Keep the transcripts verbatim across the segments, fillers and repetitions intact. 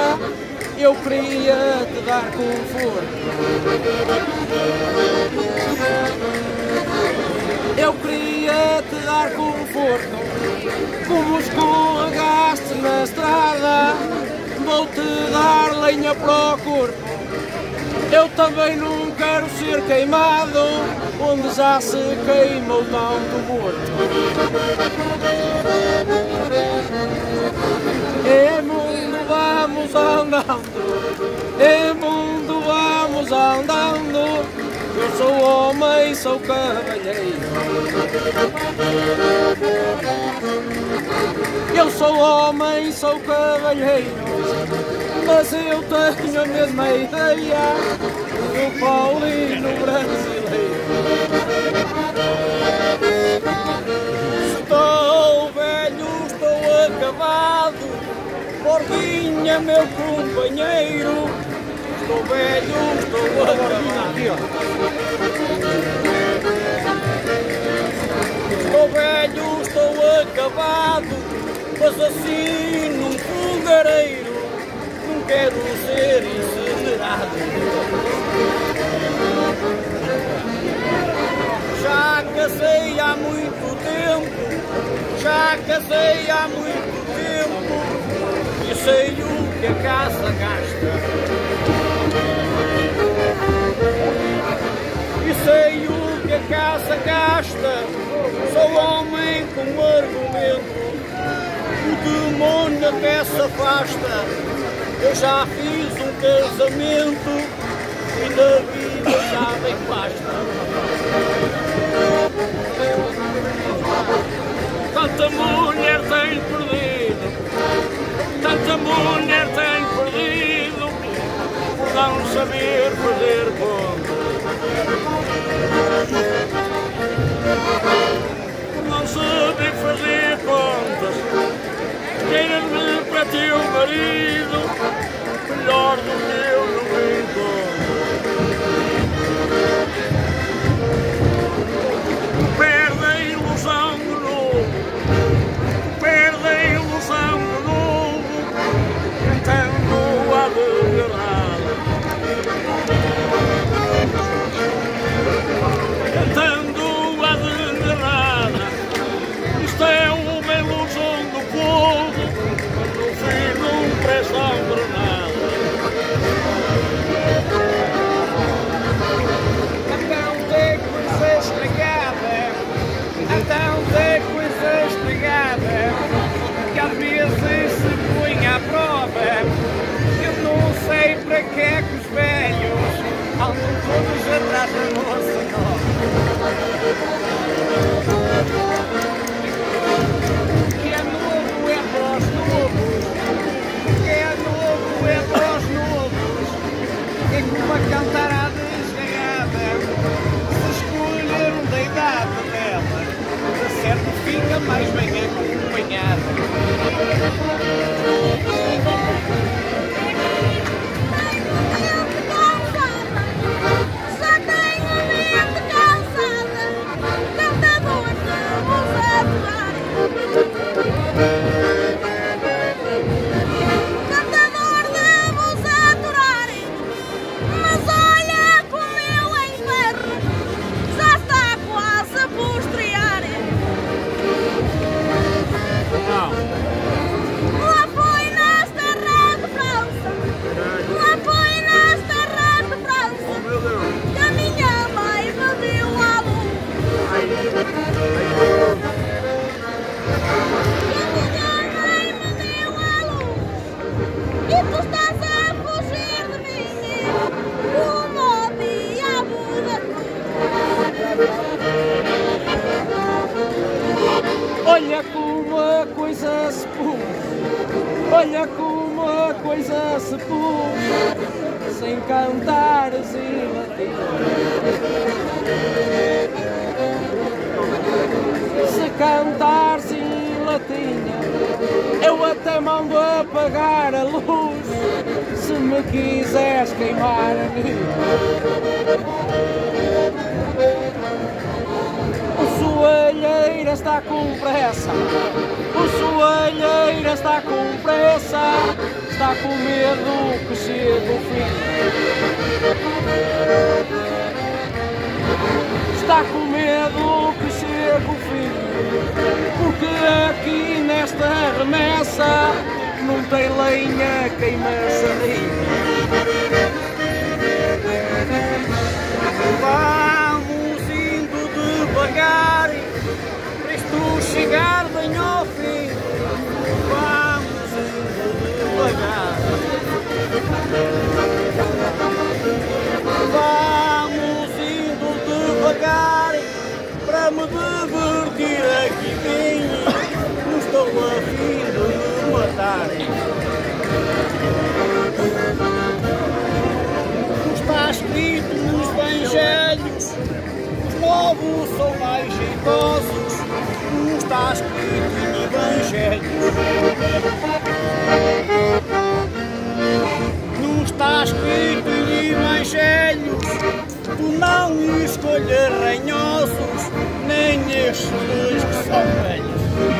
Eu queria te dar conforto. Eu queria te dar conforto. Como escorregaste na estrada, vou-te dar lenha para o corpo. Eu também não quero ser queimado, onde já se queimou tanto morto. E mundo vamos andando, e mundo vamos andando. Eu sou homem, sou cavalheiro. Eu sou homem, sou cavalheiro, mas eu tenho a mesma ideia do paulino brasileiro. Estou velho, estou acabado, Borguinha, meu companheiro. Estou velho, estou acabado. Estou velho, estou acabado, mas assim num fogareiro não quero ser incinerado. Já casei há muito tempo, já casei há muito tempo, e sei o que a casa gasta. E sei o que a casa gasta, sou homem com argumento, o demônio até se afasta. Eu já fiz um casamento e na vida já bem basta. Tanta mulher tem perdido, tanta mulher tem perdido, por não saber perder conta. Por não saber fazer contas, queira-me para teu marido, melhor do que eu não encontro. Perde a ilusão de novo, perde a ilusão de novo, tentando a desgarrada, tentando a desgarrada. Isto é uma ilusão do povo, no fim não prestam para nada. Então tem coisa estragada, então tem coisa estragada, que às vezes se põe à prova. Eu não sei para que é que os velhos andam todos atrás da moça nova. Que é novo é para os novos, que é novo é para os novos, é como a cantar à desgarrada. Se escolheram da idade dela, de certo fica mais bem acompanhada. Olha como a coisa se pôs, olha como a coisa se pôs, sem cantares e latinas. Se cantares em latinha, eu até mando apagar a luz, se me quiseres queimar a mim. O soalheiro está com pressa, o soalheiro está com pressa, está com medo que chegue o fim. Está com medo que chegue o fim, porque aqui nesta remessa não tem lenha, queima-se Vamos indo devagar, para isto chegar bem ao fim. Vamos indo devagar. Vamos indo devagar, para me divertir aqui bem. Não estou a fim de me matar. Não está escrito nos evangelhos, os novos são mais jeitosos. Não está escrito em evangelhos. Não está escrito em evangelhos. Tu não escolhas ranhosos, nem estes dois que são velhos.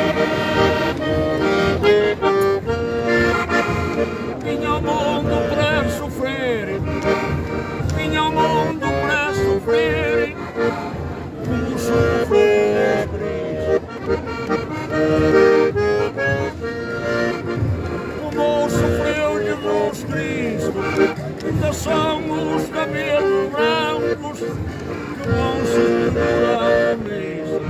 Vim ao mundo para sofrer, vim ao mundo para sofrer, como sofrer como sofreu Jesus Cristo. Ainda são os cabelos brancos que vão segurar nisso.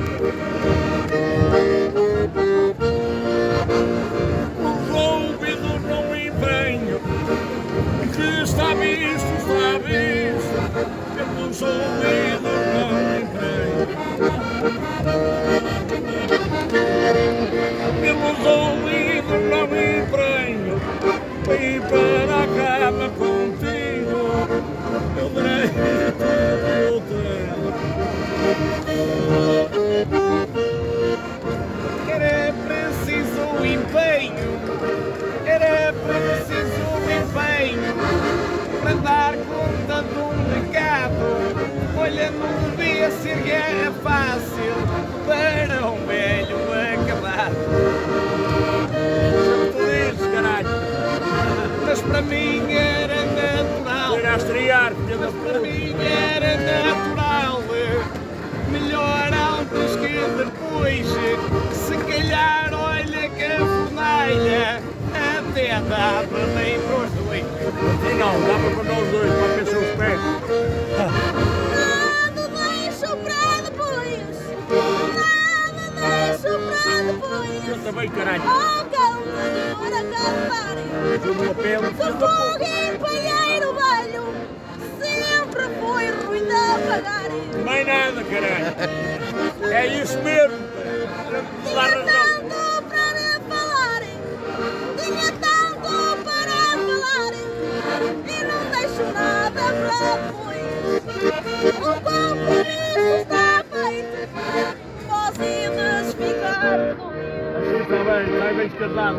Os ouvidos não empenham, que está visto, está visto, pelos ouvidos não empenham. Pelos ouvidos não empenham, e para a cama contigo, eu direito eu tenho. Era preciso empenho, era preciso empenho para dar conta de um recado. Olha, não devia ser guerra fácil para um velho acabado. Tu dizes, caralho. Mas para mim era natural. Era a estrear, filha da Para mim era natural. Melhor antes que depois. Se calhar, olha que a fornalha até dava bem para os dois. E não, dava para nós dois, para aquecer os pés. Nada deixo para depois. Nada deixo para depois. Eu também, caralho. Oh, calma, ora acabarem. Ajuda uma pele, Se filha da puta. fogo e palheiro velho, sempre foi ruim de apagarem. Mais nada, caralho. É isso mesmo. Dá Tinha razão. tanto para falarem, tinha tanto para falarem, e não deixo nada para depois. O compromisso está feito, vós ides ficar doidos. Está bem, está bem casado.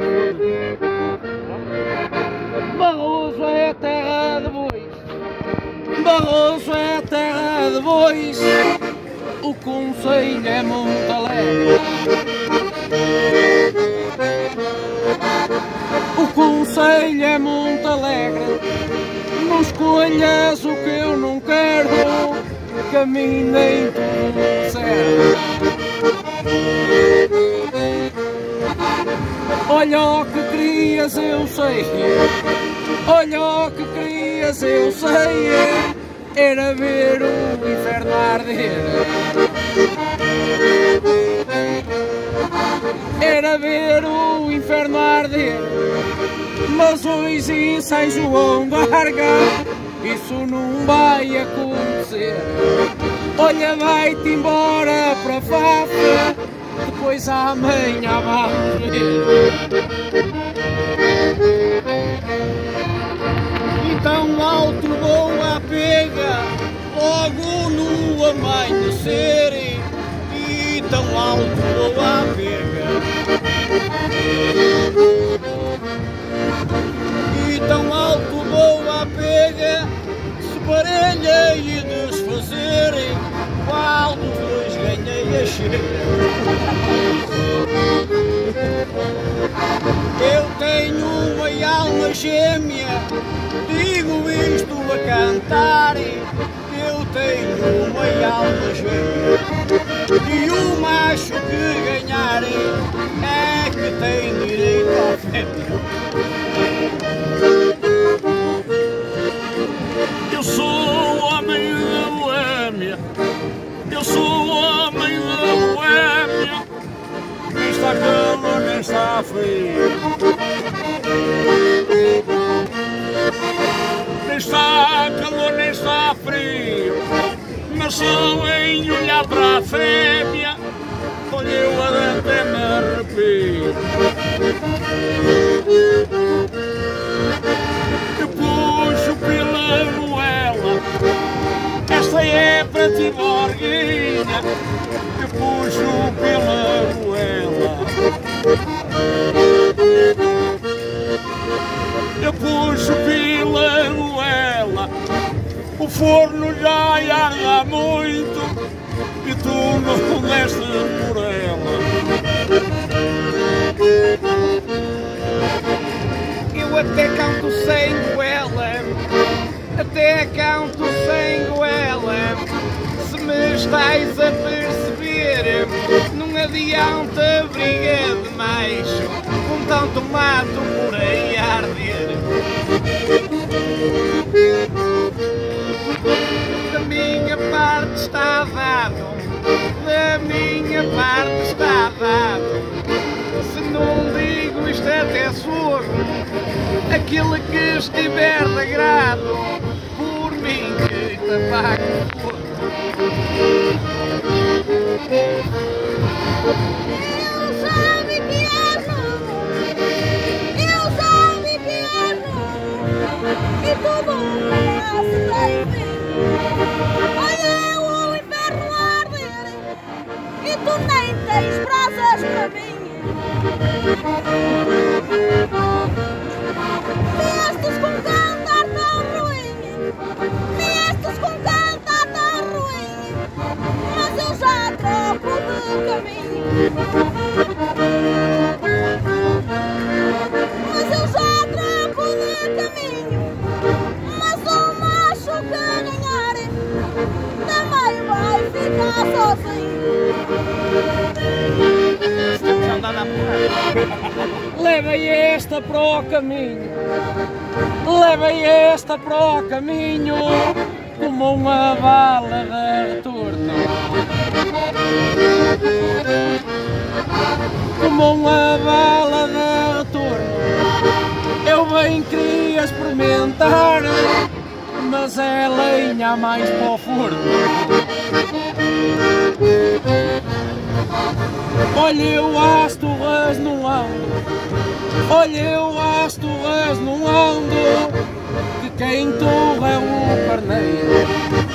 Barroso é terra de bois. Barroso é terra de bois. O conselho é muito alegre. O conselho é muito alegre. Não escolhas o que eu não quero, que a mim nem tudo serve. Olha o que querias, eu sei. Olha o que querias, eu sei. Era ver o inferno arder. Era ver o inferno arder. Mas hoje em São João d'Arga isso não vai acontecer. Olha, vai-te embora para Fafa, depois amanhã vamos ver. Então alto vou à pega, logo no amanhecer. E tão alto vou à pega, e tão alto vou à pega. Se parelha e desfazer, qual dos dois ganhei a chega? Eu tenho uma alma gêmea, digo isto a cantar. Eu tenho uma alma gêmea e o macho que ganhar é que tem direito à fêmea. Eu sou o homem da Boêmia, eu sou o homem da Boêmia, nem está calor nem está frio, nem está calor nem está frio, mas só em olhar para a fêmea, olha eu até me arrepio. Eu puxo pela moela, esta é para ti, Borguinha. Eu puxo pela moela, eu puxo pela moela, o forno já arde há muito e tu não deste por ela. Eu até canto sem goela, até canto sem goela. Se me estás a perceber, não adianta briga de macho, com tanto mato por aí a arder. Da minha parte está dado, da minha parte está dado. Se não digo isto até surdo, aquele que estiver de agrado, por mim que te pago o fogo. Eu já vi que é novo, eu já vi que é novo, e tu nunca se tem fim. Olha o inferno a arder, e tu nem tens brasas para mim. Viestes com cantar tão ruim, viestes com cantar tão ruim, mas eu já troco de caminho. Mas eu já troco de caminho, mas o macho que ganhar também vai ficar sozinho. Levei esta para o caminho, levei esta para o caminho, como uma bala de retorno, como uma bala de retorno. Eu bem queria experimentar, mas é lenha mais para o forno. Olha eu às torres não ando, olha eu às torres não ando, que quem torra é o carneiro,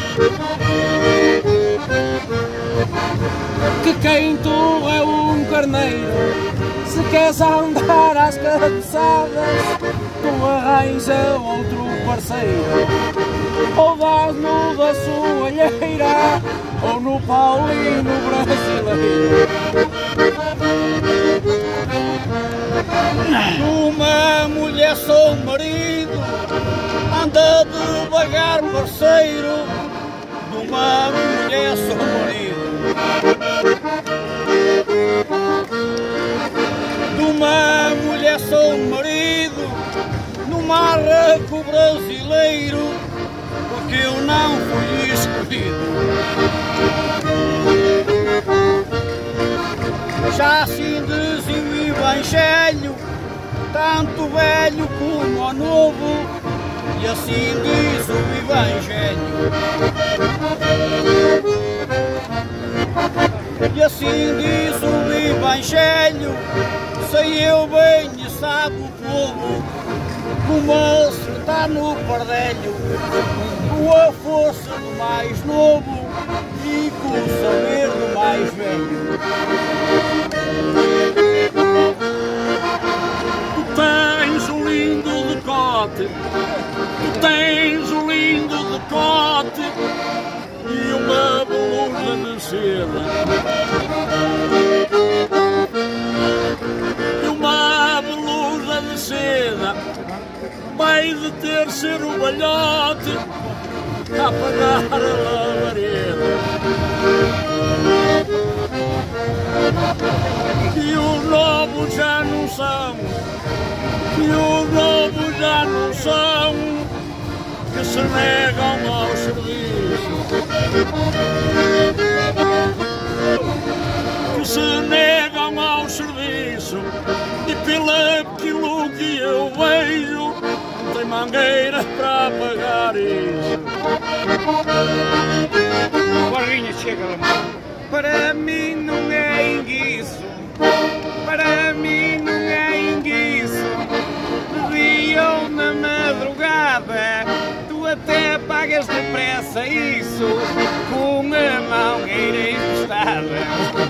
que quem torra é um carneiro. Se queres andar às cabeçadas, tu arranja outro parceiro, ou dás no da soalheira, ou no Paulino brasileiro. Uma mulher sou marido, anda devagar parceiro. De uma mulher sou marido, de uma mulher sou marido, no marreco brasileiro, porque eu não fui escolhido. Já assim dizia o Evangelho, tanto velho como o novo, e assim diz o Evangelho. E assim diz o Evangelho, sei eu bem e sabe o povo, como acertar no pardelho, com a força do mais novo e com o saber do mais velho. Tu tens um lindo decote, tu tens um lindo decote e uma blusa de seda, e uma blusa hei de ter ser o balhote a pagar a labareda. E os novos já não são, e os novos já não são, que se negam ao serviço, que se negam ao serviço, e pelo aquilo que eu vejo, tem mangueiras para pagar isso. Barrinha, chega lá. Para mim não é enguiço, para mim não é enguiço. De dia ou na madrugada, tu até pagas depressa isso, com a mangueira emprestada.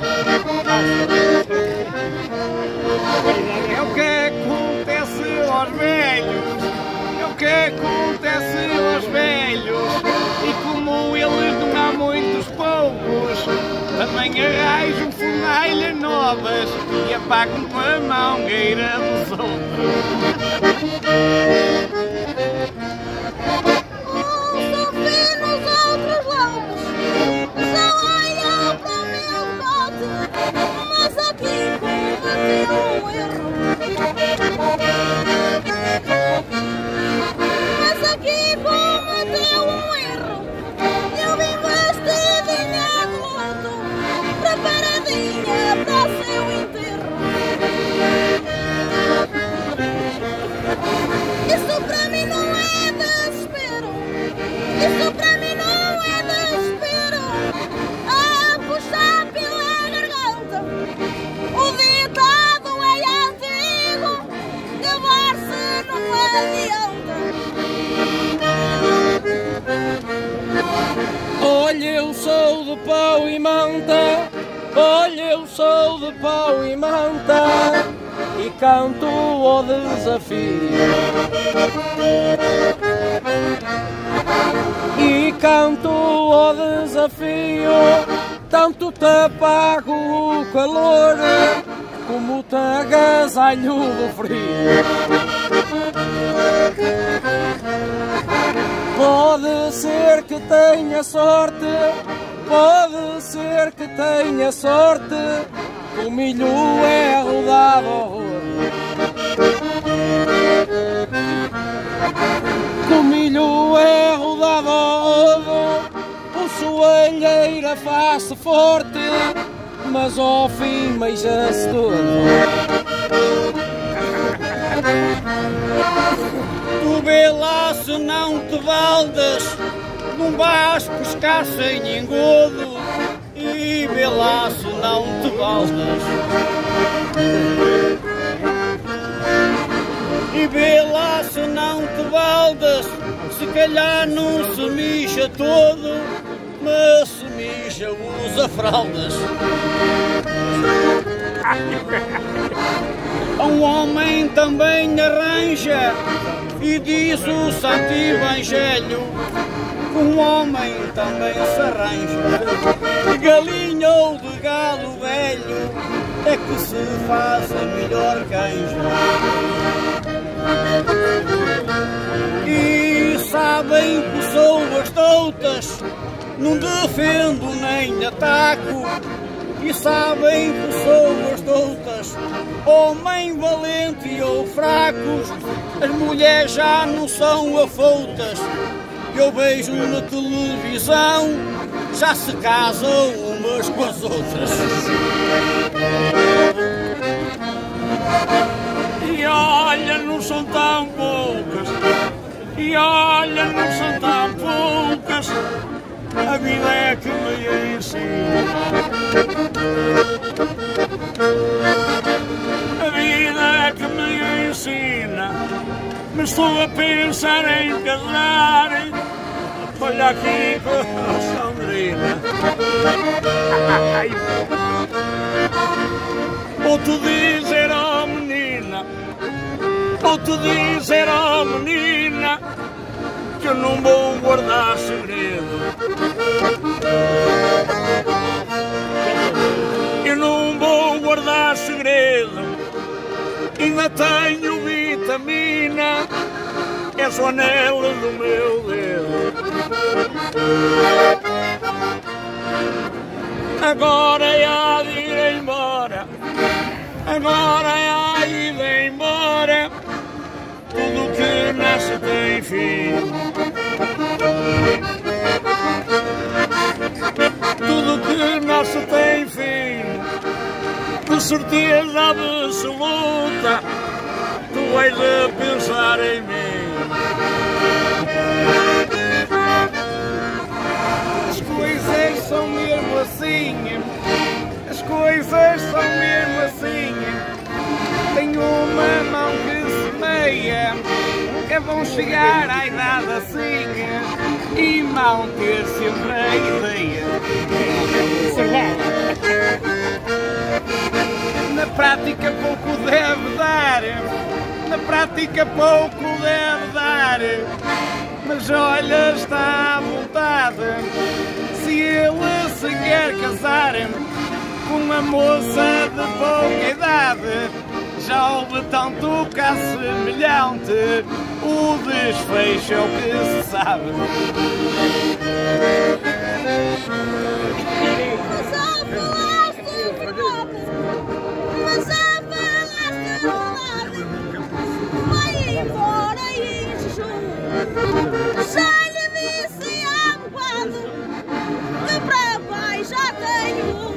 É o que acontece aos velhos, é o que acontece aos velhos, e como eles não há muitos poucos, também arranjam fornalhas novas e apagam com a mangueira dos outros. Uns são finos, outros longos, só olham para o meu bote, mas aqui cometi um erro. Mas aqui cometeu um erro. Eu vim vestidinha de luto, preparadinha para o seu enterro. Isso para mim não é desespero, isso para mim não é desespero. A puxar pela garganta, o ditado é antigo, cavar-se não adianta. Olha, eu sou de pau e manta, olha, eu sou de pau e manta, e canto o desafio, e canto o desafio, tanto te apago o calor, como te agasalho do frio. Pode ser que tenha sorte, pode ser que tenha sorte, o milho é rodado ao rodo, o milho é rodado ao rodo, o soalheira faz-se forte, mas ao fim meija-se todo. Tu vê lá se não te baldas, não vais pescar sem engodo, e vê lá se não te baldas, e vê lá se não te baldas, se calhar não se mixa todo, mas se mixa usa fraldas. Um homem também arranja, e diz o Santo Evangelho, um homem também se arranja, de galinha ou de galo velho, é que se faz a melhor canja. E sabem pessoas doutas, não defendo nem ataco, e sabem pessoas doutas, homem valente ou fracos, as mulheres já não são afoutas. Eu vejo na televisão, já se casam umas com as outras. E olha, não são tão poucas, e olha, não são tão poucas, a vida é que me ensina, a vida é que me ensina, mas estou a pensar em casar, olha aqui com a Sandrina. Vou-te dizer, ó menina, vou-te dizer, ó menina, que eu não vou guardar segredo. Eu não vou guardar segredo, ainda tenho vitamina esquece o anel do meu dedo. Agora é a de ir embora, agora é a ida embora. Tudo que nasce tem fim, tudo que nasce tem fim. De certeza absoluta, tu vais a pensar em mim. As coisas são mesmo assim, as coisas são mesmo assim. Tenho uma mão que semeia, é bom chegar à idade assim e manter sempre a ideia. Na prática pouco deve dar, na prática pouco deve dar, mas olha, está à vontade, se ele se quer casar com uma moça de pouca idade. Já houve tanto caso semelhante, o desfecho é o que se sabe. Mas já falaste a verdade, mas já falaste a verdade. Vai embora e em jejum. Já lhe disse há bocado que para pai já tenho um.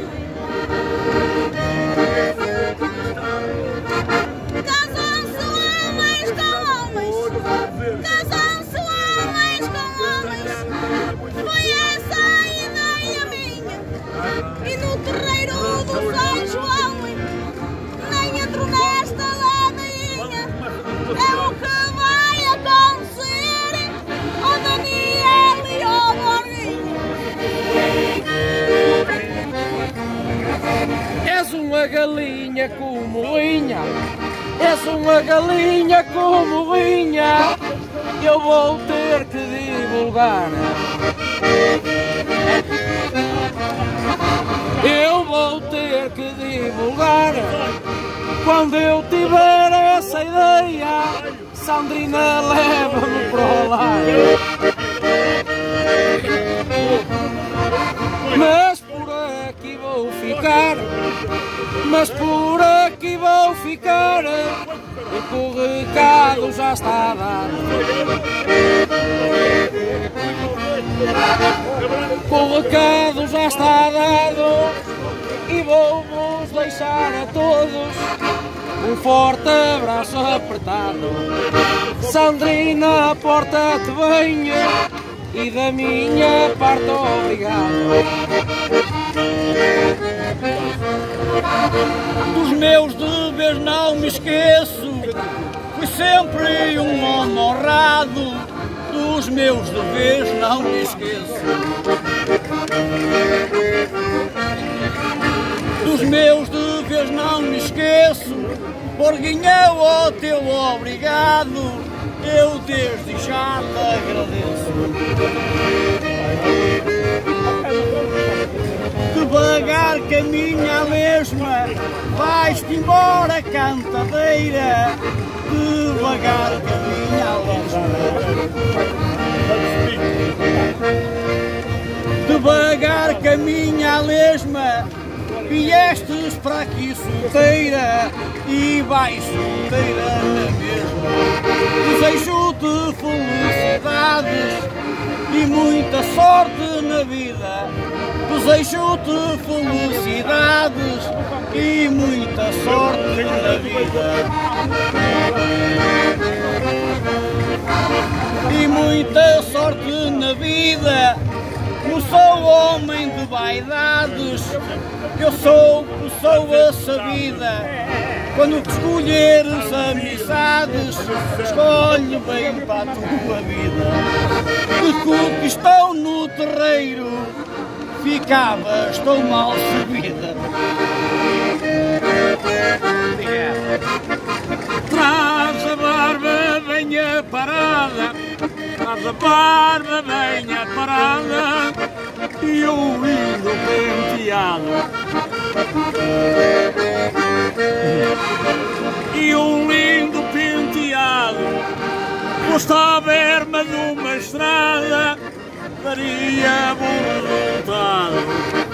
Casam-se homens com homens, casam-se homens com homens. Foi essa a ideia minha. E no terreiro do São João nem entro nesta ladainha. É o que vai acontecer ao Daniel e ao Borguinho. És uma galinha como linha, és uma galinha como linha, eu vou ter que divulgar. Eu vou ter que divulgar. Quando eu tiver essa ideia, Sandrina leva-me para o lar. Mas por aqui vou ficar, mas por aqui vou ficar, porque o recado já está dado. O recado já está dado e vou-vos deixar a todos um forte abraço apertado. Sandrina, porta-te bem e da minha parte obrigado. Dos meus deveres não me esqueço, fui sempre um homem honrado. Dos meus deveres não me esqueço. Dos meus deveres não me esqueço. Borguinho, ó teu obrigado, eu desde já te agradeço. Devagar caminha a lesma, vais-te embora cantadeira. Devagar caminha a lesma, devagar caminha a lesma. Viestes para aqui solteira e vais solteira na mesma. Desejo-te felicidades e muita sorte na vida. Desejo-te felicidades e muita sorte na vida. E muita sorte na vida. Eu sou homem de vaidades, eu sou pessoa sabida. Quando escolheres amizades, escolhe bem para a tua vida. Que que estou no terreiro, ficavas tão mal sabida. Traz a barba bem parada, traz a barba bem parada e um lindo penteado. E um lindo penteado Custa a verma numa estrada, daria boa vontade.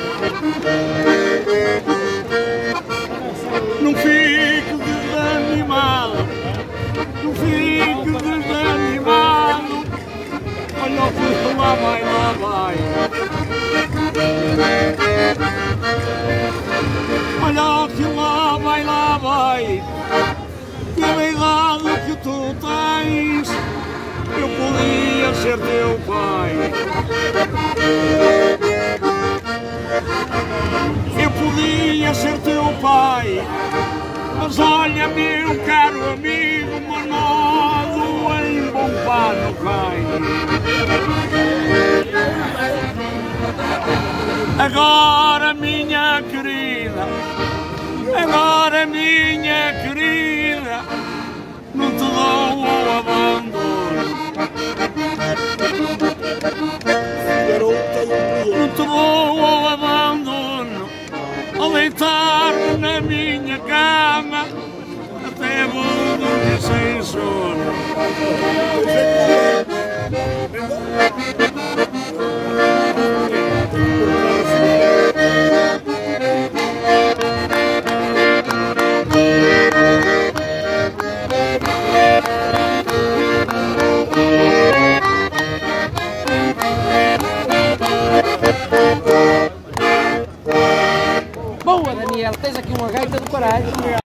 Não fique desanimado, não fique desanimado. Olha o que lá vai, lá vai. Olha o que lá vai, lá vai. Pela idade que tu tens, eu podia ser teu pai. Eu podia ser teu pai. Mas olha, meu caro amigo, monodo em bom pano cai. Agora, minha querida, agora, minha querida, não te dou o abandono. Não te dou o abandono. Ao deitar-me na minha cama, até vou dormir sem sono.